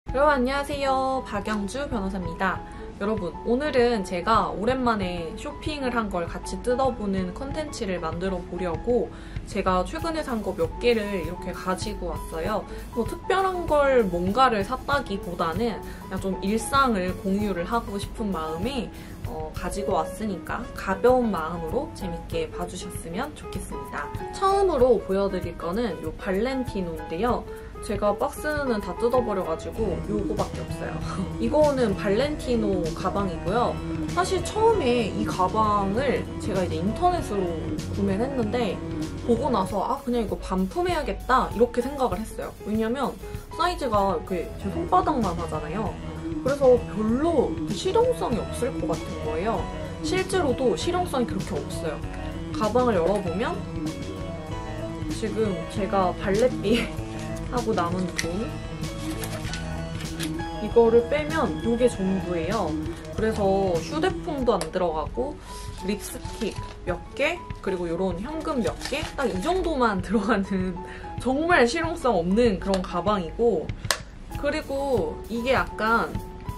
여러분 안녕하세요. 박영주 변호사입니다. 여러분 오늘은 제가 오랜만에 쇼핑을 한 걸 같이 뜯어보는 컨텐츠를 만들어 보려고 제가 최근에 산 거 몇 개를 이렇게 가지고 왔어요. 뭐 특별한 걸 뭔가를 샀다기보다는 그냥 좀 일상을 공유를 하고 싶은 마음에 가지고 왔으니까 가벼운 마음으로 재밌게 봐주셨으면 좋겠습니다. 처음으로 보여드릴 거는 이 발렌티노인데요. 제가 박스는 다 뜯어버려가지고 요거밖에 없어요. 이거는 발렌티노 가방이고요. 사실 처음에 이 가방을 제가 이제 인터넷으로 구매를 했는데 보고 나서 그냥 이거 반품해야겠다 이렇게 생각을 했어요. 왜냐면 사이즈가 이렇게 제 손바닥만 하잖아요. 그래서 별로 실용성이 없을 것 같은 거예요. 실제로도 실용성이 그렇게 없어요. 가방을 열어보면 지금 제가 발렛비 하고 남은 돈 이거를 빼면 이게 전부예요. 그래서 휴대폰도 안 들어가고 립스틱 몇 개, 그리고 이런 현금 몇 개, 딱 이 정도만 들어가는 정말 실용성 없는 그런 가방이고, 그리고 이게 약간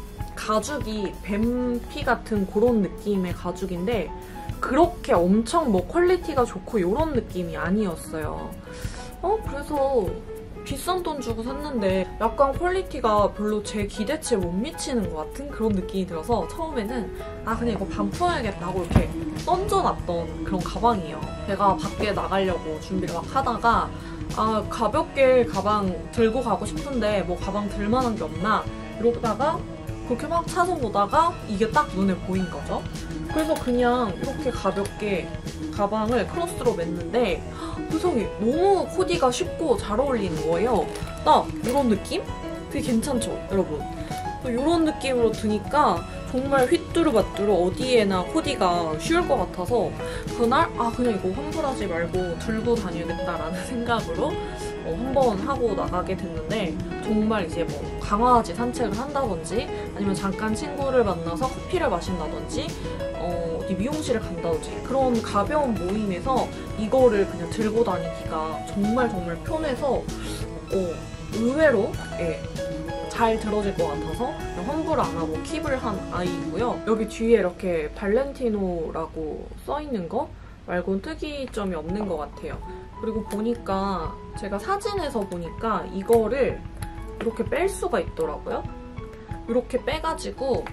가죽이 뱀피 같은 그런 느낌의 가죽인데 그렇게 엄청 뭐 퀄리티가 좋고 이런 느낌이 아니었어요. 그래서 비싼 돈 주고 샀는데 약간 퀄리티가 별로 제 기대치에 못 미치는 것 같은 그런 느낌이 들어서 처음에는 그냥 이거 반품해야겠다 하고 이렇게 던져놨던 그런 가방이에요. 제가 밖에 나가려고 준비를 막 하다가 가볍게 가방 들고 가고 싶은데 뭐 가방 들만한 게 없나 이러다가 그렇게 막 찾아보다가 이게 딱 눈에 보인 거죠. 그래서 그냥 이렇게 가볍게 가방을 크로스로 맸는데 세상에 너무 코디가 쉽고 잘 어울리는 거예요. 딱 이런 느낌? 되게 괜찮죠, 여러분? 이런 느낌으로 드니까 정말 휘뚜루마뚜루 어디에나 코디가 쉬울 것 같아서 그날 그냥 이거 환불하지 말고 들고 다녀야겠다라는 생각으로 한번 하고 나가게 됐는데 정말 이제 뭐 강아지 산책을 한다든지 아니면 잠깐 친구를 만나서 커피를 마신다든지 어디 미용실을 간다든지 그런 가벼운 모임에서 이거를 그냥 들고 다니기가 정말 편해서 의외로 잘 들어질 것 같아서 환불 안 하고 킵을 한 아이고요. 여기 뒤에 이렇게 발렌티노라고 써있는 거 말고는 특이점이 없는 것 같아요. 그리고 보니까 제가 사진에서 보니까 이거를 이렇게 뺄 수가 있더라고요. 이렇게 빼가지고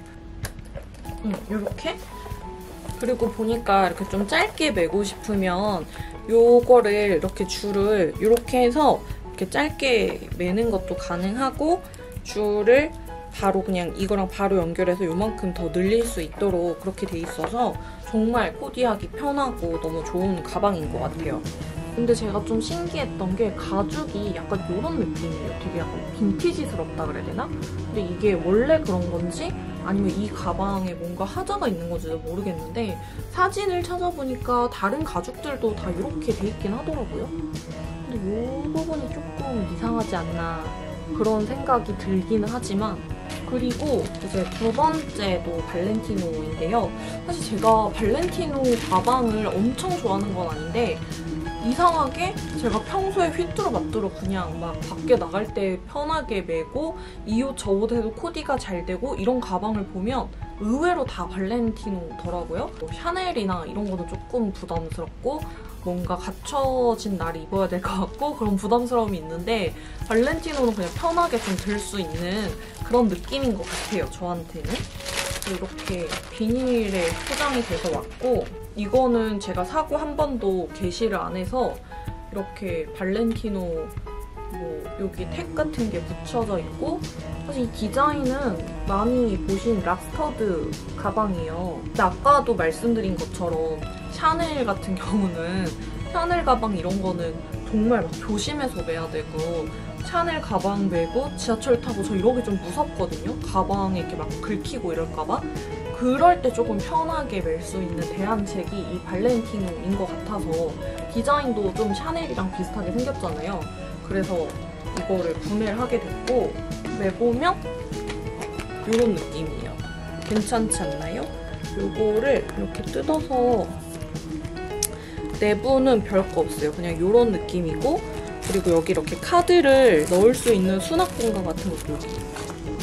이렇게 그리고 보니까 이렇게 좀 짧게 매고 싶으면 요거를 이렇게 줄을 이렇게 해서 이렇게 짧게 매는 것도 가능하고 줄을 바로 그냥 이거랑 바로 연결해서 요만큼 더 늘릴 수 있도록 그렇게 돼 있어서 정말 코디하기 편하고 너무 좋은 가방인 것 같아요. 근데 제가 좀 신기했던 게 가죽이 약간 이런 느낌이에요. 되게 약간 빈티지스럽다 그래야 되나? 근데 이게 원래 그런 건지 아니면 이 가방에 뭔가 하자가 있는 건지도 모르겠는데 사진을 찾아보니까 다른 가죽들도 다 이렇게 돼 있긴 하더라고요. 근데 이 부분이 조금 이상하지 않나 그런 생각이 들기는 하지만 그리고 이제 두 번째도 발렌티노인데요. 사실 제가 발렌티노 가방을 엄청 좋아하는 건 아닌데 이상하게 제가 평소에 휘뚜루마뚜루 그냥 막 밖에 나갈 때 편하게 메고 이 옷 저 옷에도 코디가 잘 되고 이런 가방을 보면 의외로 다 발렌티노더라고요. 샤넬이나 이런 거는 조금 부담스럽고 뭔가 갖춰진 날에 입어야 될 것 같고 그런 부담스러움이 있는데 발렌티노는 그냥 편하게 좀 들 수 있는 그런 느낌인 것 같아요, 저한테는. 이렇게 비닐에 포장이 돼서 왔고 이거는 제가 사고 한 번도 게시를 안 해서 이렇게 발렌티노 뭐 여기 택 같은 게 붙여져 있고 사실 이 디자인은 많이 보신 락스터드 가방이에요. 근데 아까도 말씀드린 것처럼 샤넬 같은 경우는 샤넬 가방 이런 거는 정말 막 조심해서 매야 되고 샤넬 가방 메고 지하철 타고 저 이러기 좀 무섭거든요. 가방에 이렇게 막 긁히고 이럴까봐. 그럴 때 조금 편하게 멜 수 있는 대안책이 이 발렌티노인 것 같아서 디자인도 좀 샤넬이랑 비슷하게 생겼잖아요. 그래서 이거를 구매를 하게 됐고 매보면 이런 느낌이에요. 괜찮지 않나요? 이거를 이렇게 뜯어서 내부는 별거 없어요. 그냥 이런 느낌이고 그리고 여기 이렇게 카드를 넣을 수 있는 수납 공간 같은 것도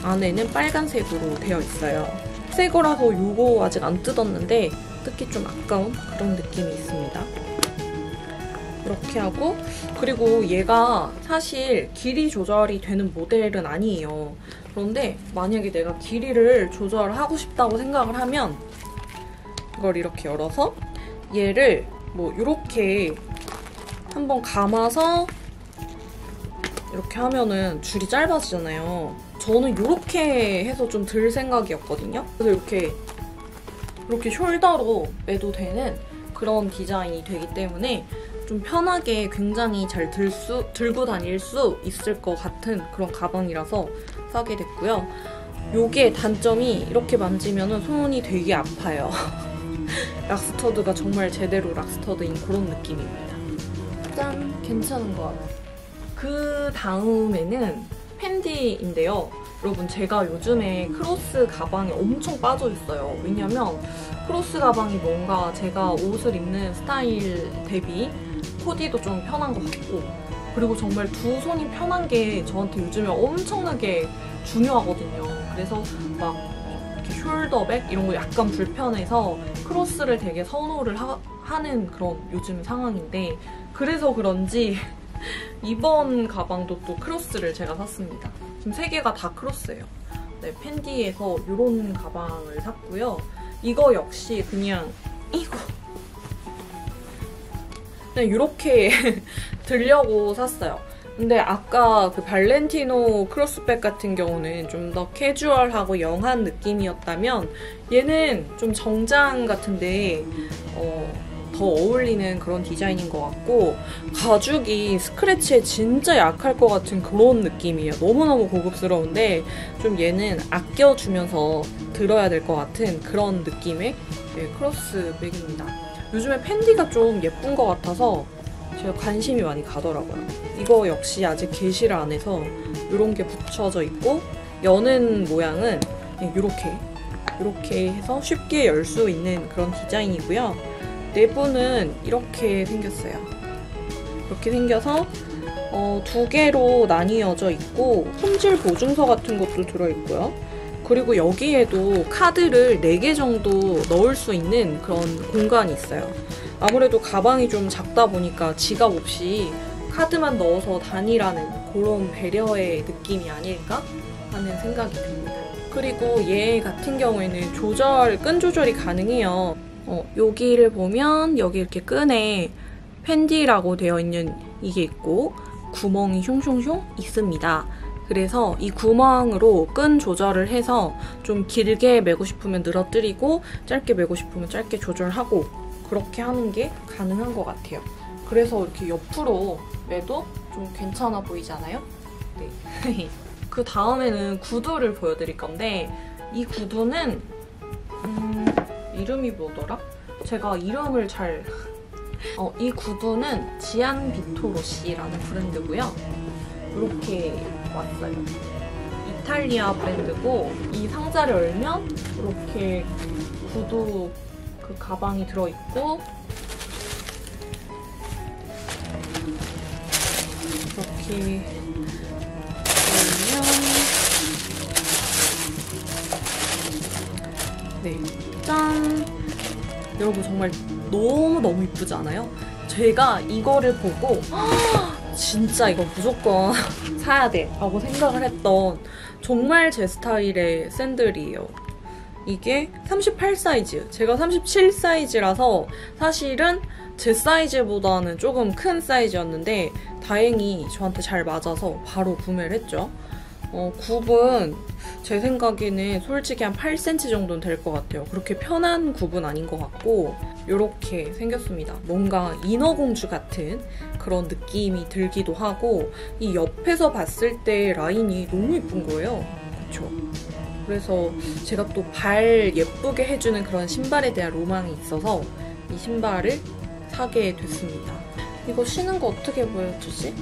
안에는 빨간색으로 되어 있어요. 새 거라서 이거 아직 안 뜯었는데 뜯기 좀 아까운 그런 느낌이 있습니다. 이렇게 하고, 그리고 얘가 사실 길이 조절이 되는 모델은 아니에요. 그런데 만약에 내가 길이를 조절하고 싶다고 생각을 하면 이걸 이렇게 열어서 얘를 뭐 이렇게 한번 감아서 이렇게 하면은 줄이 짧아지잖아요. 저는 이렇게 해서 좀 들 생각이었거든요. 그래서 이렇게 숄더로 매도 되는 그런 디자인이 되기 때문에 좀 편하게 굉장히 잘 들고 다닐 수 있을 것 같은 그런 가방이라서 사게 됐고요. 요게 단점이 이렇게 만지면 손이 되게 아파요. 락스터드가 정말 제대로 락스터드인 그런 느낌입니다. 짠! 괜찮은 것 같아요. 그 다음에는 펜디인데요. 여러분, 제가 요즘에 크로스 가방에 엄청 빠져있어요. 왜냐면 크로스 가방이 뭔가 제가 옷을 입는 스타일 대비 코디도 좀 편한 것 같고, 그리고 정말 두 손이 편한 게 저한테 요즘에 엄청나게 중요하거든요. 그래서 막 이렇게 숄더백 이런 거 약간 불편해서 크로스를 되게 선호를 하는 그런 요즘 상황인데, 그래서 그런지 이번 가방도 또 크로스를 제가 샀습니다. 지금 3개가 다 크로스예요. 네, 펜디에서 이런 가방을 샀고요. 이거 역시 그냥 그냥 이렇게 들려고 샀어요. 근데 아까 그 발렌티노 크로스백 같은 경우는 좀 더 캐주얼하고 영한 느낌이었다면 얘는 좀 정장 같은데 더 어울리는 그런 디자인인 것 같고, 가죽이 스크래치에 진짜 약할 것 같은 그런 느낌이에요. 너무너무 고급스러운데 좀 얘는 아껴주면서 들어야 될 것 같은 그런 느낌의 크로스백입니다. 요즘에 펜디가 좀 예쁜 것 같아서 제가 관심이 많이 가더라고요. 이거 역시 아직 게시를 안 해서 이런 게 붙여져 있고, 여는 모양은 이렇게 해서 쉽게 열 수 있는 그런 디자인이고요. 내부는 이렇게 생겼어요. 이렇게 생겨서 2개로 나뉘어져 있고 품질 보증서 같은 것도 들어있고요. 그리고 여기에도 카드를 4개 정도 넣을 수 있는 그런 공간이 있어요. 아무래도 가방이 좀 작다 보니까 지갑 없이 카드만 넣어서 다니라는 그런 배려의 느낌이 아닐까 하는 생각이 듭니다. 그리고 얘 같은 경우에는 끈 조절이 가능해요. 여기를 보면 여기 이렇게 끈에 펜디라고 되어 있는 이게 있고 구멍이 슝슝슝 있습니다. 그래서 이 구멍으로 끈 조절을 해서 좀 길게 매고 싶으면 늘어뜨리고 짧게 매고 싶으면 짧게 조절하고 그렇게 하는 게 가능한 것 같아요. 그래서 이렇게 옆으로 매도 좀 괜찮아 보이잖아요? 네. 그 다음에는 구두를 보여드릴 건데, 이 구두는 이름이 뭐더라? 제가 이름을 이 구두는 지안 비토로시라는 브랜드고요. 이렇게 왔어요. 이탈리아 브랜드고, 이 상자를 열면 이렇게 구두 그 가방이 들어있고, 이렇게 열면 네, 짠! 여러분 정말 너무너무 이쁘지 않아요? 제가 이거를 보고 진짜 이거 무조건 사야 돼 라고 생각을 했던 정말 제 스타일의 샌들이에요. 이게 38 사이즈, 제가 37 사이즈라서 사실은 제 사이즈보다는 조금 큰 사이즈였는데 다행히 저한테 잘 맞아서 바로 구매를 했죠. 굽은 제 생각에는 솔직히 한 8cm 정도는 될 것 같아요. 그렇게 편한 굽은 아닌 것 같고 이렇게 생겼습니다. 뭔가 인어공주 같은 그런 느낌이 들기도 하고, 이 옆에서 봤을 때 라인이 너무 예쁜 거예요. 그쵸? 그래서 제가 또 발 예쁘게 해주는 그런 신발에 대한 로망이 있어서 이 신발을 사게 됐습니다. 이거 신은 거 어떻게 보여주지?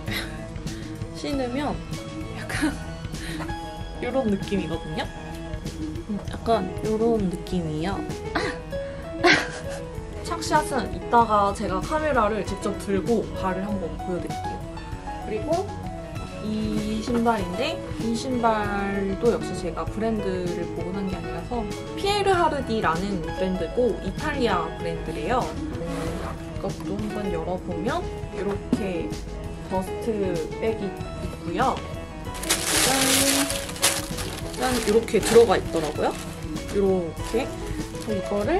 신으면 약간 이런 느낌이거든요? 약간 이런 느낌이에요. 착샷은 이따가 제가 카메라를 직접 들고 발을 한번 보여드릴게요. 그리고 이 신발인데 이 신발도 역시 제가 브랜드를 보고 산 게 아니라서 피에르 하르디라는 브랜드고 이탈리아 브랜드래요. 이것도 한번 열어보면 이렇게 버스트 백이 있고요. 짠! 이렇게 들어가 있더라고요. 이렇게. 이거를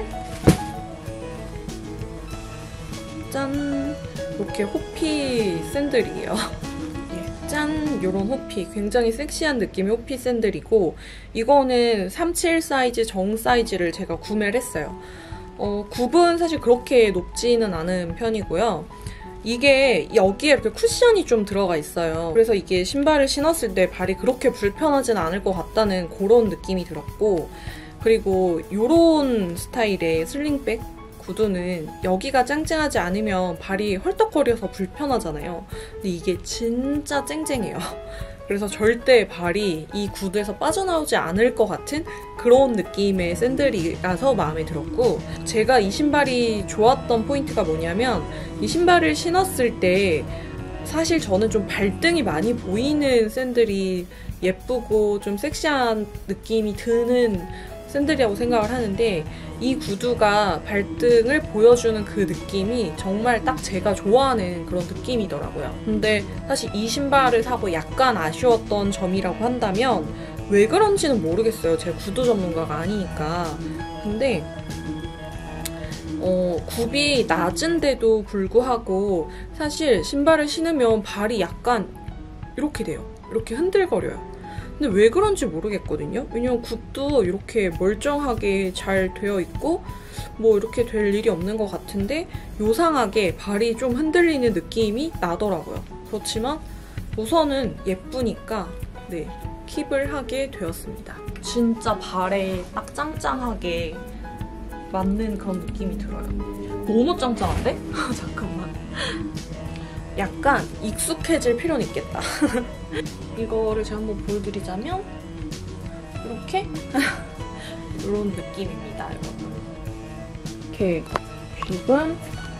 짠! 이렇게 호피 샌들이에요. 짠! 요런 호피. 굉장히 섹시한 느낌의 호피 샌들이고 이거는 37 사이즈 정 사이즈를 제가 구매를 했어요. 굽은 사실 그렇게 높지는 않은 편이고요. 이게 여기에 이렇게 쿠션이 좀 들어가 있어요. 그래서 이게 신발을 신었을 때 발이 그렇게 불편하진 않을 것 같다는 그런 느낌이 들었고 그리고 요런 스타일의 슬링백 구두는 여기가 짱짱하지 않으면 발이 헐떡거려서 불편하잖아요. 근데 이게 진짜 쨍쨍해요. 그래서 절대 발이 이 구두에서 빠져나오지 않을 것 같은 그런 느낌의 샌들이라서 마음에 들었고 제가 이 신발이 좋았던 포인트가 뭐냐면 이 신발을 신었을 때 사실 저는 좀 발등이 많이 보이는 샌들이 예쁘고 좀 섹시한 느낌이 드는 샌들이라고 생각을 하는데 이 구두가 발등을 보여주는 그 느낌이 정말 딱 제가 좋아하는 그런 느낌이더라고요. 근데 사실 이 신발을 사고 약간 아쉬웠던 점이라고 한다면 왜 그런지는 모르겠어요. 제가 구두 전문가가 아니니까. 근데 굽이 낮은데도 불구하고 사실 신발을 신으면 발이 약간 이렇게 돼요. 이렇게 흔들거려요. 근데 왜 그런지 모르겠거든요. 왜냐면 굽도 이렇게 멀쩡하게 잘 되어 있고 뭐 이렇게 될 일이 없는 것 같은데 요상하게 발이 좀 흔들리는 느낌이 나더라고요. 그렇지만 우선은 예쁘니까 네, 킵을 하게 되었습니다. 진짜 발에 딱 짱짱하게 맞는 그런 느낌이 들어요. 너무 짱짱한데? 잠깐만. 약간 익숙해질 필요는 있겠다. 이거를 제가 한번 보여드리자면 이렇게 이런 느낌입니다, 여러분. 이렇게 굽은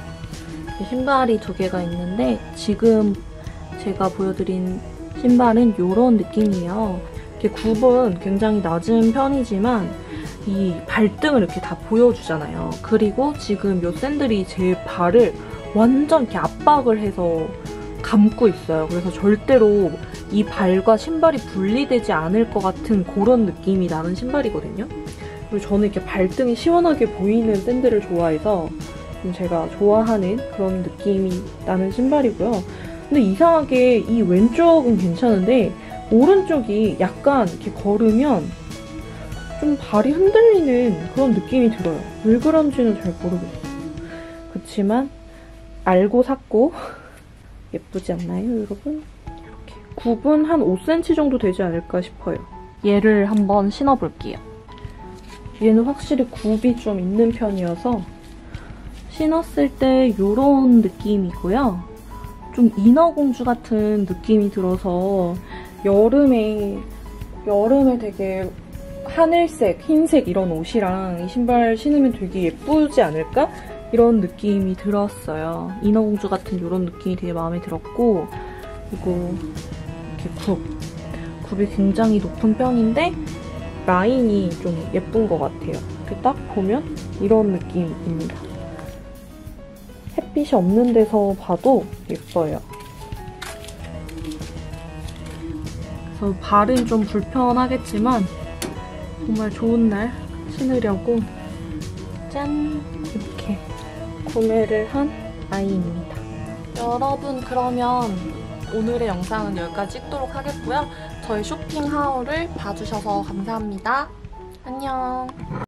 신발이 두 개가 있는데 지금 제가 보여드린 신발은 이런 느낌이에요. 이렇게 굽은 굉장히 낮은 편이지만 이 발등을 이렇게 다 보여주잖아요. 그리고 지금 이 샌들이 제 발을 완전 이렇게 압박을 해서 감고 있어요. 그래서 절대로 이 발과 신발이 분리되지 않을 것 같은 그런 느낌이 나는 신발이거든요. 그리고 저는 이렇게 발등이 시원하게 보이는 샌들을 좋아해서 제가 좋아하는 그런 느낌이 나는 신발이고요. 근데 이상하게 이 왼쪽은 괜찮은데 오른쪽이 약간 이렇게 걸으면 좀 발이 흔들리는 그런 느낌이 들어요. 왜 그런지는 잘 모르겠어요. 그렇지만 알고 샀고 예쁘지 않나요, 여러분? 이렇게 굽은 한 5cm 정도 되지 않을까 싶어요. 얘를 한번 신어볼게요. 얘는 확실히 굽이 좀 있는 편이어서 신었을 때 이런 느낌이고요. 좀 인어공주 같은 느낌이 들어서 여름에 되게 하늘색, 흰색 이런 옷이랑 이 신발 신으면 되게 예쁘지 않을까? 이런 느낌이 들었어요. 인어공주 같은 이런 느낌이 되게 마음에 들었고 그리고 이렇게 굽이 굉장히 높은 편인데 라인이 좀 예쁜 것 같아요. 이렇게 딱 보면 이런 느낌입니다. 햇빛이 없는 데서 봐도 예뻐요. 그래서 발은 좀 불편하겠지만 정말 좋은 날 신으려고 짠! 이렇게 구매를 한 아이입니다. 여러분, 그러면 오늘의 영상은 여기까지 찍도록 하겠고요. 저희 쇼핑 하울을 봐주셔서 감사합니다. 안녕!